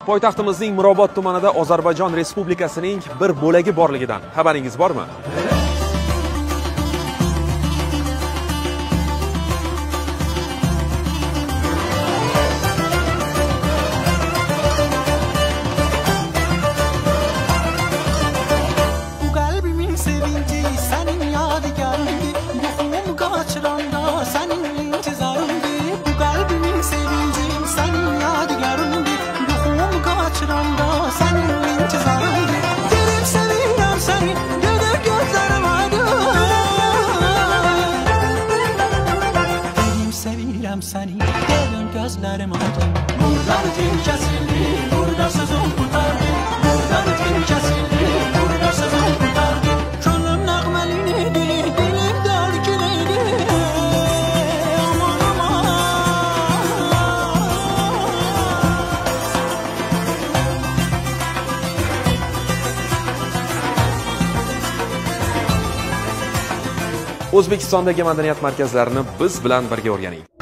Poytaxtimizning Mirobod tumanida Ozarbayjon Respublikasining bir bo'lagi borligidan xabaringiz bormi? Bu kalbimin sevinci senin yadigarındı. Ruhumu kaçıranda senin intizarındı. Bu kalbimin sevinci senin yadigarındı. Ruhumu kaçıranda senin intizarındı. Derim seviyorum seni, gödür gözlerim aydın. Derim seviyorum seni, gödür gözlerim aydın. Burada ritim kesildi, burada sözüm kurtardı. Burada ritim kesildi, burada sözüm kurtardı. Könlüm nəğməliydi, dilim dərgiliydi. Aman aman. O'zbekistondagi madaniyat markazlarini biz bilan birga o'rganing.